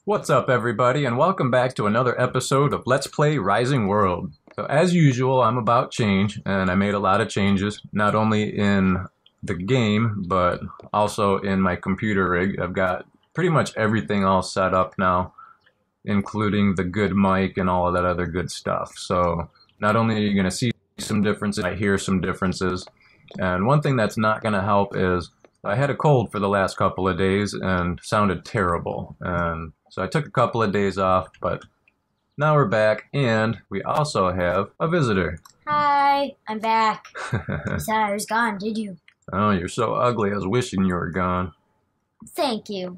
What's up, everybody, and welcome back to another episode of Let's Play Rising World. So, as usual, I'm about change, and I made a lot of changes, not only in the game, but also in my computer rig. I've got pretty much everything all set up now, including the good mic and all of that other good stuff. So, not only are you going to see some differences, I hear some differences. And one thing that's not going to help is I had a cold for the last couple of days and sounded terrible. And so I took a couple of days off, but now we're back, and we also have a visitor. Hi, I'm back. You said I was gone, did you? Oh, you're so ugly. I was wishing you were gone. Thank you.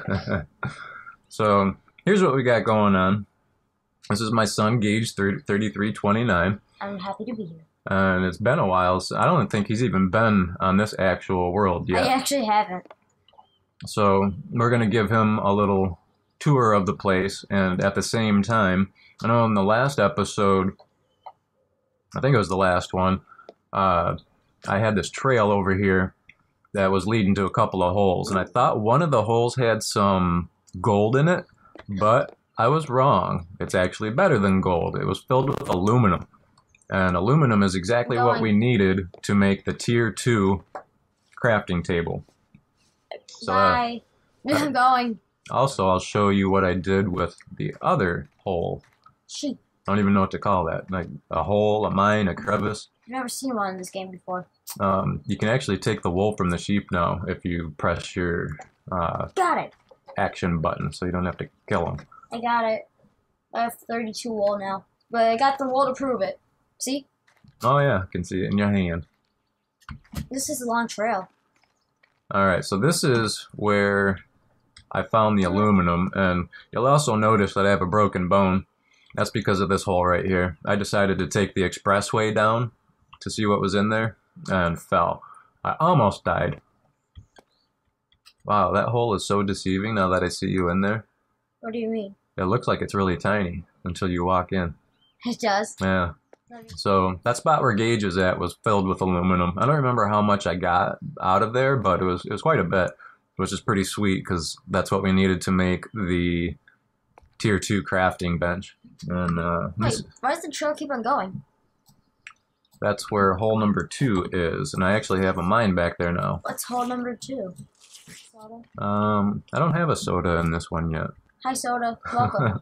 So here's what we got going on. This is my son, Gage 3329. I'm happy to be here. And it's been a while. So I don't think he's even been on this actual world yet. I actually haven't. So we're going to give him a little tour of the place. And at the same time, I know in the last episode, I think it was the last one, I had this trail over here that was leading to a couple of holes. And I thought one of the holes had some gold in it, but I was wrong. It's actually better than gold. It was filled with aluminum. And aluminum is exactly what we needed to make the Tier 2 crafting table. So, Bye. I'm going. Also, I'll show you what I did with the other hole. Sheep. I don't even know what to call that. Like a hole, a mine, a crevice. I've never seen one in this game before. You can actually take the wool from the sheep now if you press your Got it. action button, so you don't have to kill them. I got it. I have 32 wool now. But I got the wool to prove it. See? Oh yeah, I can see it in your hand. This is a long trail. Alright, so this is where I found the aluminum, and you'll also notice that I have a broken bone. That's because of this hole right here. I decided to take the expressway down to see what was in there, and fell. I almost died. Wow, that hole is so deceiving now that I see you in there. What do you mean? It looks like it's really tiny until you walk in. It does. Yeah. So that spot where Gage is at was filled with aluminum. I don't remember how much I got out of there, but it was quite a bit, which is pretty sweet because that's what we needed to make the Tier 2 crafting bench. And Wait, why does the trail keep on going? that's where hole number 2 is, and I actually have a mine back there now. What's hole number 2? Soda? I don't have a soda in this one yet. Hi, Soda. Welcome.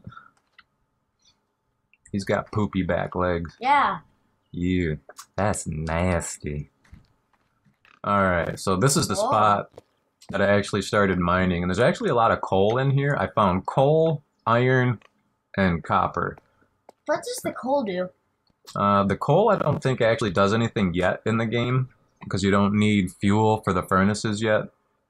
He's got poopy back legs. Yeah. Ew, that's nasty. Alright, so this is the Whoa. spot that I actually started mining, and there's actually a lot of coal in here. I found coal, iron, and copper. What does the coal do? The coal I don't think actually does anything yet in the game, because you don't need fuel for the furnaces yet.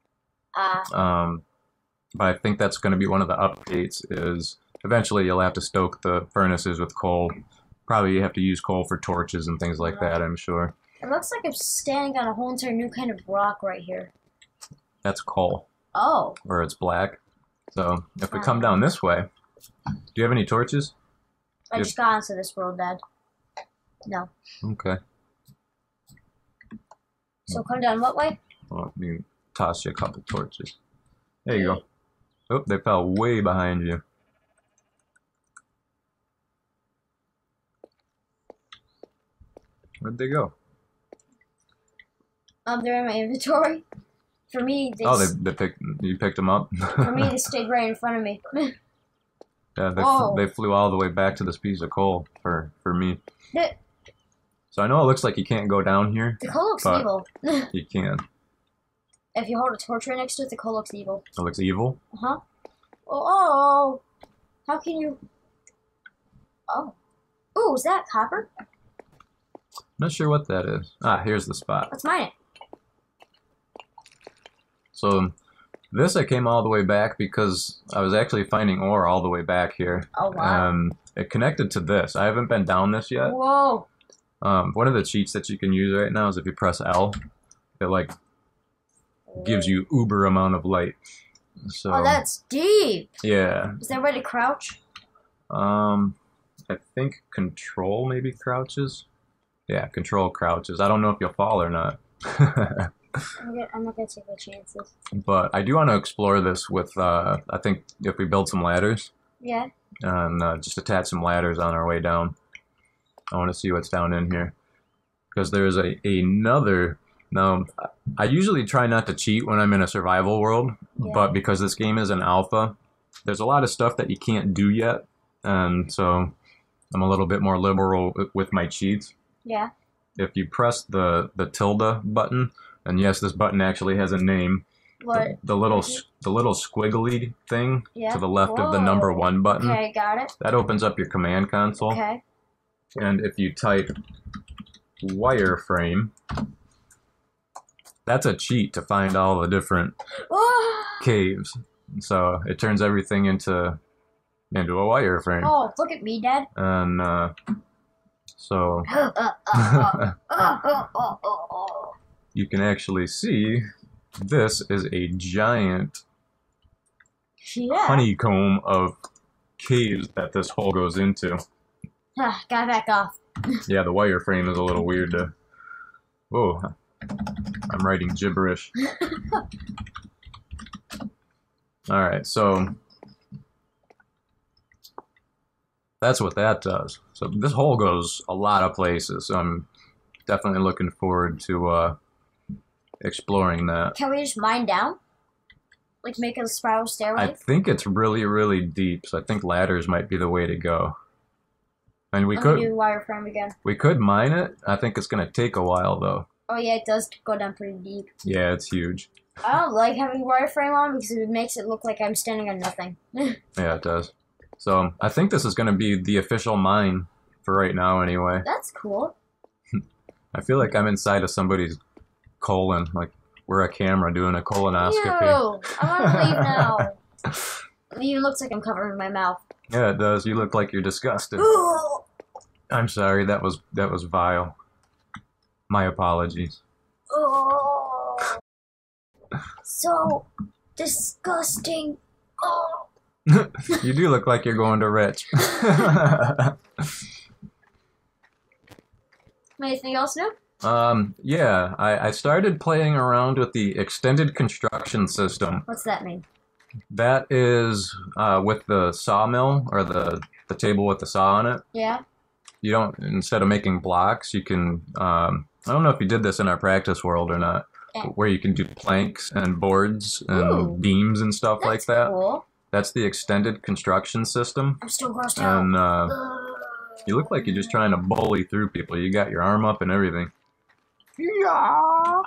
But I think that's going to be one of the updates, is eventually you'll have to stoke the furnaces with coal. Probably you have to use coal for torches and things like that, I'm sure. It looks like I'm standing on a whole entire new kind of rock right here. That's coal, Oh. or it's black. So if we come down this way, do you have any torches? I just got onto this world, Dad. No. Okay. So come down what way? Well, let me toss you a couple torches. There you go. Oh, they fell way behind you. Where'd they go? They're in my inventory. For me, they You picked them up? for me, they stayed right in front of me. Yeah, they flew all the way back to this piece of coal for me. The So I know it looks like you can't go down here. the coal looks But- evil. You can. If you hold a torch right next to it, the coal looks evil. It looks evil. Uh-huh. Oh, how can you... Oh. Ooh, is that copper? Not sure what that is. Ah, here's the spot. Let's mine it. So this I came all the way back because I was actually finding ore all the way back here. Oh, wow. It connected to this. I haven't been down this yet. Whoa. One of the cheats that you can use right now is if you press L, it like gives you uber amount of light. So Oh, that's deep. yeah. Is there a way to crouch? I think control maybe crouches. Yeah, control crouches. I don't know if you'll fall or not. I'm not gonna take my chances. But I do want to explore this with, I think if we build some ladders Yeah. and just attach some ladders on our way down. I want to see what's down in here. Because there's another... Now, I usually try not to cheat when I'm in a survival world, but because this game is an alpha, there's a lot of stuff that you can't do yet. And so I'm a little bit more liberal with my cheats. Yeah. If you press the tilde button, and yes, this button actually has a name. What? The little squiggly thing to the left of the number 1 button. Okay, got it. That opens up your command console. Okay. And if you type wireframe, that's a cheat to find all the different caves. So it turns everything into a wireframe. Oh, look at me, Dad. And so you can actually see this is a giant honeycomb of caves that this hole goes into. Got back off. Yeah, the wireframe is a little weird to... Whoa, I'm writing gibberish. Alright, so that's what that does. So this hole goes a lot of places, so I'm definitely looking forward to exploring that. Can we just mine down? Like make a spiral stairway? I think it's really, really deep, so I think ladders might be the way to go. And we could do wireframe again. We could mine it. I think it's gonna take a while though. Oh yeah, it does go down pretty deep. Yeah, it's huge. I don't like having wireframe on because it makes it look like I'm standing on nothing. Yeah, it does. So I think this is gonna be the official mine for right now anyway. That's cool. I feel like I'm inside of somebody's colon, like we're a camera doing a colonoscopy. Ew, I want to leave now. It even looks like I'm covering my mouth. Yeah, it does. You look like you're disgusted. I'm sorry, that was vile. My apologies. Oh, so disgusting. Oh. You do look like you're going to Rich. Anything else new? Yeah, I started playing around with the extended construction system. What's that mean? That is with the sawmill, or the table with the saw on it. Yeah. You don't, instead of making blocks, you can, I don't know if you did this in our practice world or not, where you can do planks and boards and beams and stuff like that. Cool. That's the extended construction system. I'm still grossed out. And you look like you're just trying to bully through people. You got your arm up and everything. Yeah.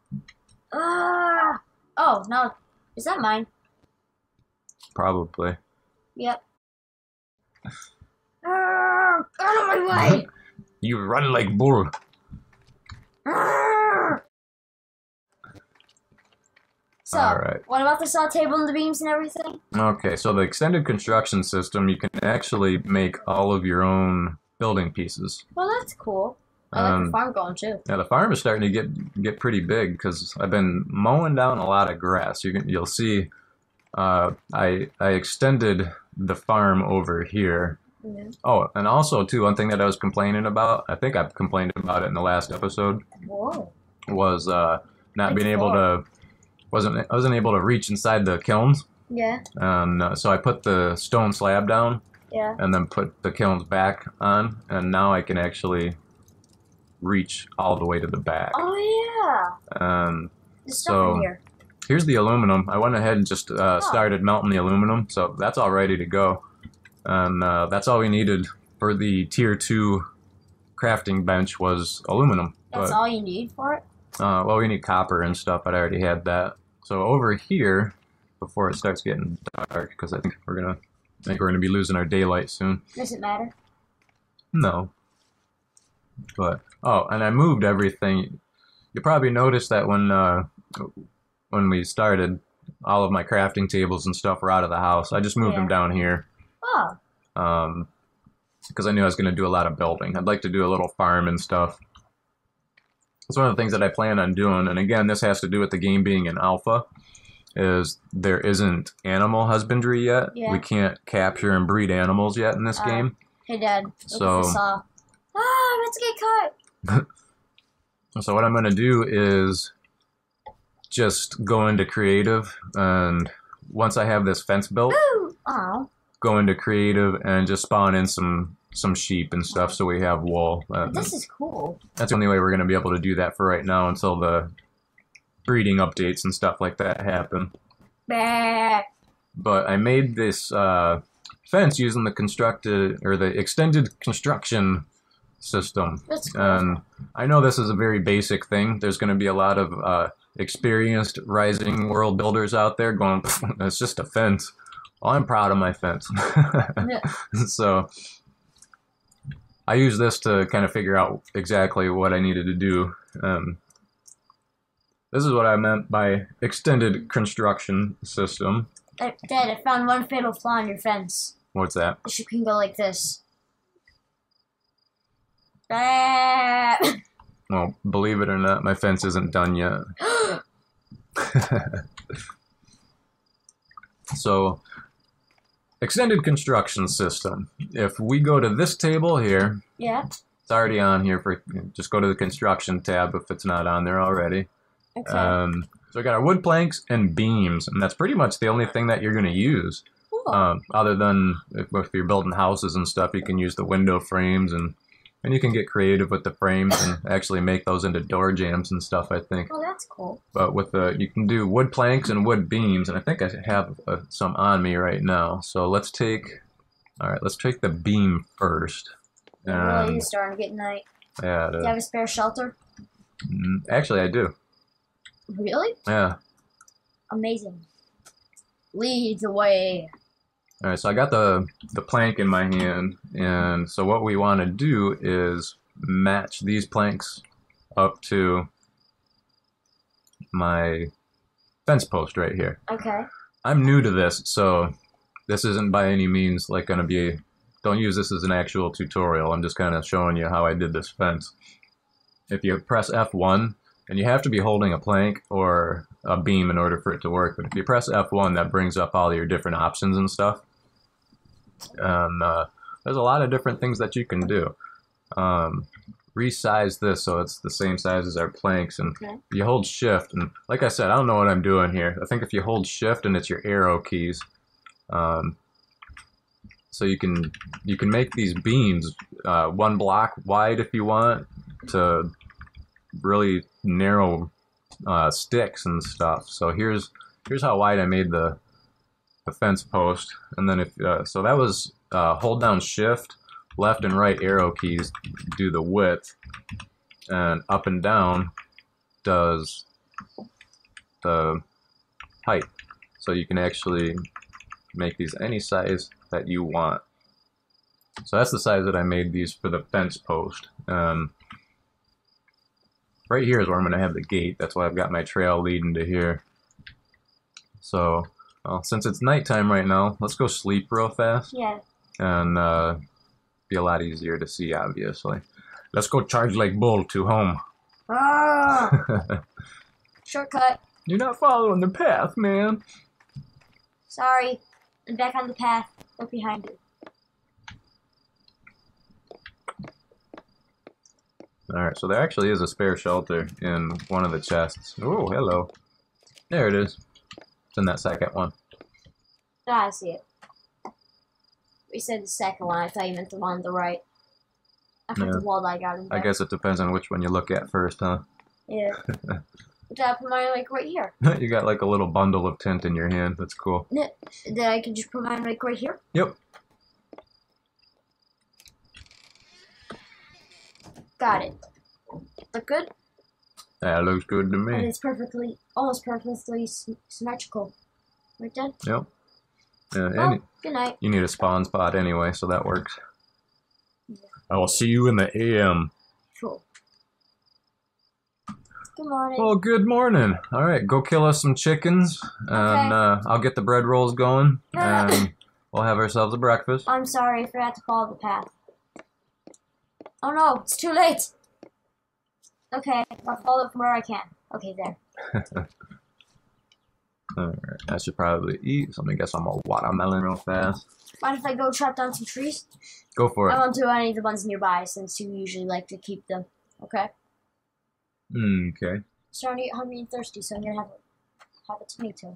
Oh, no. Is that mine? Probably. Yep. Out of my way! You run like bull. So, Alright. What about the saw table and the beams and everything? Okay, so the extended construction system, you can actually make all of your own building pieces. Well, that's cool. I like the farm going too. Yeah, the farm is starting to get pretty big because I've been mowing down a lot of grass. You'll see, I extended the farm over here. Mm-hmm. Oh, and also too, one thing that I was complaining about, I think I complained about it in the last episode. Whoa. Was not being able to, I wasn't able to reach inside the kilns. Yeah. And so I put the stone slab down. Yeah. And then put the kilns back on, and now I can actually reach all the way to the back. Oh yeah. There's stuff in here. Here's the aluminum. I went ahead and just started melting the aluminum, so that's all ready to go. And that's all we needed for the tier 2 crafting bench was aluminum. That's all you need for it? Well, we need copper and stuff, but I already had that. So over here, before it starts getting dark, because I think we're gonna be losing our daylight soon. Does it matter? No. But and I moved everything. You probably noticed that when we started, all of my crafting tables and stuff were out of the house. I just moved them down here. Oh. Because I knew I was going to do a lot of building. I'd like to do a little farm and stuff. It's one of the things that I plan on doing. And again, this has to do with the game being an alpha. Is there isn't animal husbandry yet. Yeah. We can't capture and breed animals yet in this game. Hey, Dad. So, saw. I'm about to get cut. So what I'm going to do is just go into creative, and once I have this fence built, Ooh! Oh, go into creative and just spawn in some sheep and stuff so we have wool. this is cool. That's the only way we're going to be able to do that for right now until the breeding updates and stuff like that happen. Bah. But I made this fence using the extended construction system. That's cool. And I know this is a very basic thing. There's going to be a lot of experienced rising world builders out there going, it's just a fence. Well, I'm proud of my fence. Yeah. So I use this to kind of figure out exactly what I needed to do. This is what I meant by extended construction system. Dad, I found one fatal flaw in your fence. What's that? You can go like this. Bah. Well, believe it or not, my fence isn't done yet. So, extended construction system. If we go to this table here, Yeah. it's already on here. Just go to the construction tab if it's not on there already. Okay. So we got our wood planks and beams, and that's pretty much the only thing that you're going to use. Cool. Other than if you're building houses and stuff, you can use the window frames, and you can get creative with the frames and actually make those into door jambs and stuff, I think. Oh, that's cool. But with you can do wood planks and wood beams, and I think I have some on me right now. So let's take the beam first. Really, it's starting to get night. Yeah. Do you have a spare shelter? Actually, I do. Really? Yeah. Amazing. Lead the way. All right, so I got the plank in my hand, and so what we want to do is match these planks up to my fence post right here. Okay. I'm new to this, so this isn't by any means like going to be, don't use this as an actual tutorial. I'm just kind of showing you how I did this fence. If you press F1, and you have to be holding a plank or a beam in order for it to work, but if you press F1, that brings up all your different options and stuff. And there's a lot of different things that you can do. Resize this so it's the same size as our planks, and Okay. you hold shift, and like I said, I don't know what I'm doing here. I think if you hold shift and it's your arrow keys, so you can make these beams 1 block wide if you want, to really narrow sticks and stuff. So here's how wide I made the fence post, and then if so that was hold down shift, left and right arrow keys do the width, and up and down does the height. So you can actually make these any size that you want. So that's the size that I made these for the fence post. Right here is where I'm going to have the gate. That's why I've got my trail leading to here. So, since it's nighttime right now, let's go sleep real fast. Yeah. And be a lot easier to see, obviously. Let's go charge like bull to home. Ah! Shortcut. You're not following the path, man. Sorry. I'm back on the path. Look behind you. Alright, so there actually is a spare shelter in one of the chests. Oh, hello. There it is. It's in that second one. Ah, I see it. We said the second one. I thought you meant the one on the right. I put the wall that I got in there. I guess it depends on which one you look at first, huh? Yeah. Did I put mine like right here? You got like a little bundle of tint in your hand. That's cool. Then I can just put mine like right here? Yep. Got it. Look good? That looks good to And me. it's almost perfectly symmetrical. Right, Dad? Yep. Yeah, Oh, and good night. you need a spawn spot anyway, so that works. Yeah. I will see you in the AM. Cool. Good morning. Well, good morning. All right, go kill us some chickens, and I'll get the bread rolls going, and we'll have ourselves a breakfast. I'm sorry, I forgot to follow the path. Oh no, it's too late. Okay, I'll follow it from where I can. Okay, there. Alright, I should probably eat, so let me get some more watermelon real fast. Mind if I go chop down some trees? Go for I it. won't do any of the ones nearby since you usually like to keep them. Okay? Okay. starting to get hungry and thirsty, so I'm gonna have a tomato.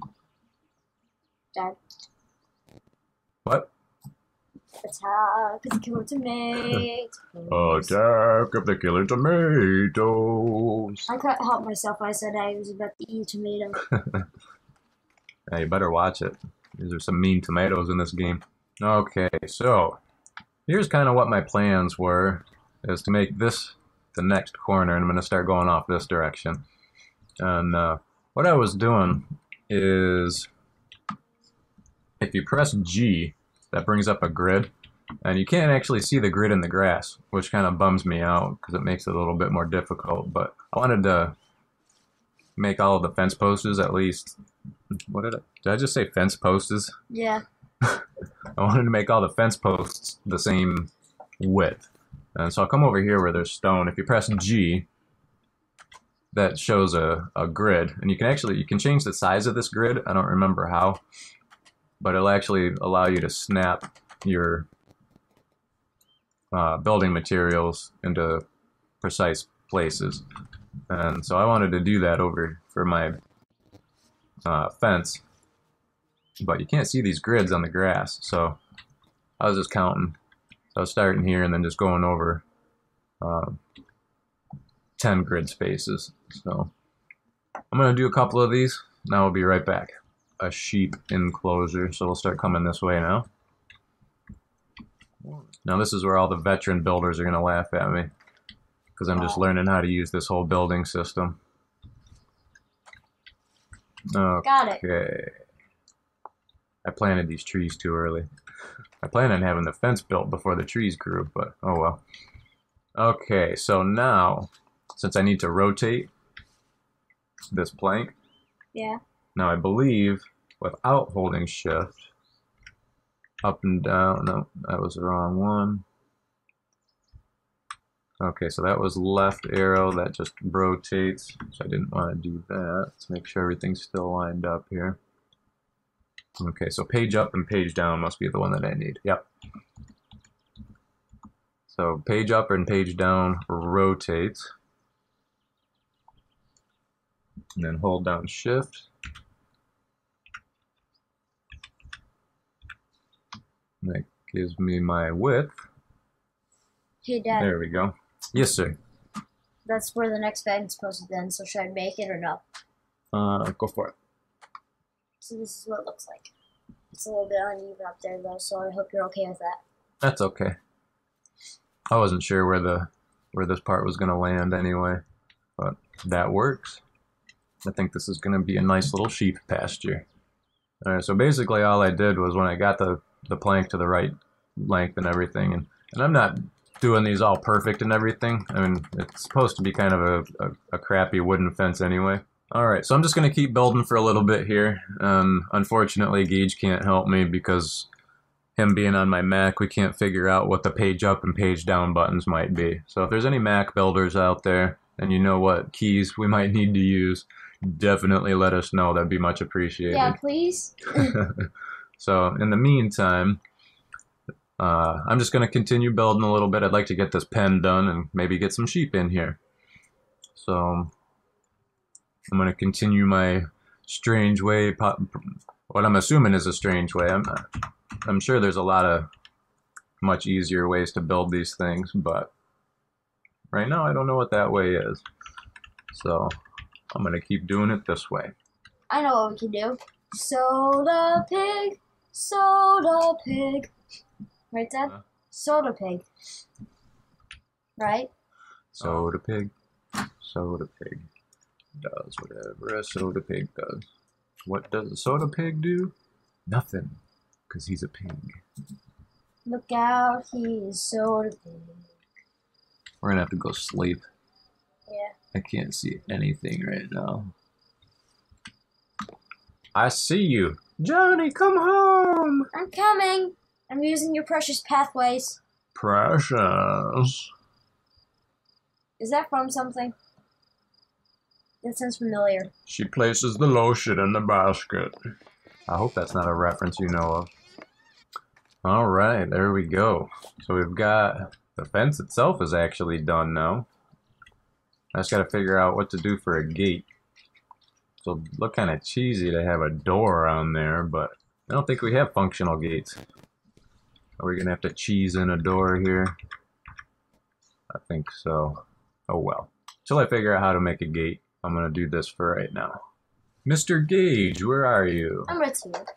Dad. What? Attack of the killer tomatoes. Attack of the killer tomatoes. I couldn't help myself. I said I was about to eat a tomato. Yeah, you better watch it. These are some mean tomatoes in this game. Okay, so here's kind of what my plans were, is to make this the next corner, and I'm going to start going off this direction. And what I was doing is, if you press G, that brings up a grid, and you can't actually see the grid in the grass, which kind of bums me out because it makes it a little bit more difficult. But I wanted to make all of the fence posts at least, did I just say fence posts? Yeah. I wanted to make all the fence posts the same width. And so I'll come over here where there's stone. If you press G, that shows a grid, and you can change the size of this grid. I don't remember how, but it'll actually allow you to snap your building materials into precise places. And so I wanted to do that over for my fence, but you can't see these grids on the grass, so I was just counting. So I was starting here and then just going over 10 grid spaces. So I'm going to do a couple of these. Now we'll be right back. A sheep enclosure, so we'll start coming this way now. Now this is where all the veteran builders are going to laugh at me, because I'm just learning how to use this whole building system. Okay. Got it. I planted these trees too early. I planned on having the fence built before the trees grew, but oh well. Okay, so now, since I need to rotate this plank, Yeah. now I believe without holding shift, up and down, no, that was the wrong one. Okay, so that was left arrow, that just rotates, so I didn't want to do that. Let's make sure everything's still lined up here. Okay, so page up and page down must be the one that I need. Yep. So page up and page down rotates. And then hold down shift. And that gives me my width. Hey, Dad. There we go. Yes, sir. That's where the next fence posted then, so should I make it or no? Go for it. So this is what it looks like. It's a little bit uneven up there though, so I hope you're okay with that. That's okay. I wasn't sure where this part was going to land anyway, but that works. I think this is going to be a nice little sheep pasture. All right, so basically all I did was when I got the plank to the right length and everything, and I'm not doing these all perfect and everything. I mean, it's supposed to be kind of a crappy wooden fence anyway. Alright, so I'm just going to keep building for a little bit here. Unfortunately, Gage can't help me because him being on my Mac, we can't figure out what the page up and page down buttons might be. So if there's any Mac builders out there and you know what keys we might need to use, definitely let us know. That'd be much appreciated. Yeah, please. So in the meantime, I'm just going to continue building a little bit. I'd like to get this pen done and maybe get some sheep in here. So I'm going to continue my strange way, what I'm assuming is a strange way. I'm sure there's a lot of much easier ways to build these things, but right now I don't know what that way is. So I'm going to keep doing it this way. I know what we can do. Soda pig, soda pig. Right, Dad? Soda pig. Right? Soda pig, soda pig. Does whatever a soda pig does. What does a soda pig do? Nothing, because he's a pig. Look out, he's soda pig. We're gonna have to go sleep. Yeah. I can't see anything right now. I see you. Johnny, come home! I'm coming! I'm using your precious pathways. Precious. Is that from something? That sounds familiar. She places the lotion in the basket. I hope that's not a reference you know of. Alright, there we go. So we've got the fence itself is actually done now. I just got to figure out what to do for a gate. So look kind of cheesy to have a door around there, but I don't think we have functional gates. Are we gonna have to cheese in a door here? I think so. Oh well. Till I figure out how to make a gate, I'm gonna do this for right now. Mr. Gage, where are you? I'm ready.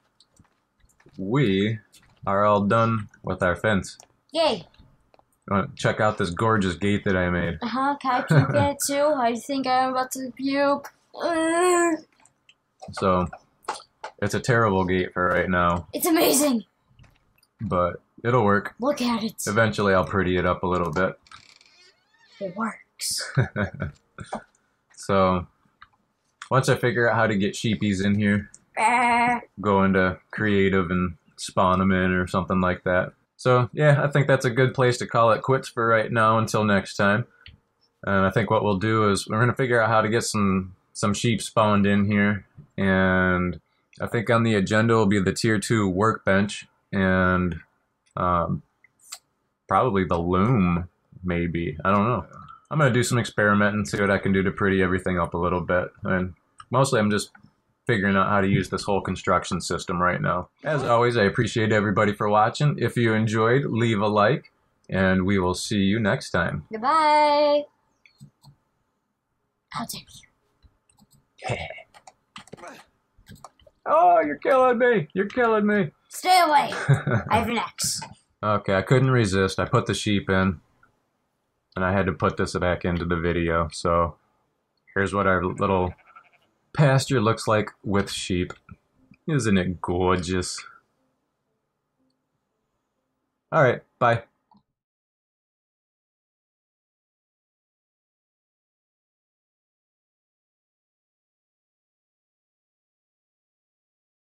We are all done with our fence. Yay! You want to check out this gorgeous gate that I made? Can I puke in it too? I think I'm about to puke. So, it's a terrible gate for right now, It's amazing! but it'll work. Look at it. Eventually I'll pretty it up a little bit. It works. So, once I figure out how to get sheepies in here, go into creative and spawn them in or something like that. So, yeah, I think that's a good place to call it quits for right now until next time. And I think what we'll do is we're going to figure out how to get some sheep spawned in here. And I think on the agenda will be the tier 2 workbench and probably the loom, maybe. I don't know. I'm going to do some experimenting and see what I can do to pretty everything up a little bit. And mostly I'm just figuring out how to use this whole construction system right now. As always, I appreciate everybody for watching. If you enjoyed, leave a like, and we will see you next time. Goodbye! How dare you? Oh, you're killing me! You're killing me! Stay away! I have an axe. Okay, I couldn't resist. I put the sheep in, and I had to put this back into the video. So here's what our little pasture looks like with sheep. Isn't it gorgeous? All right, bye.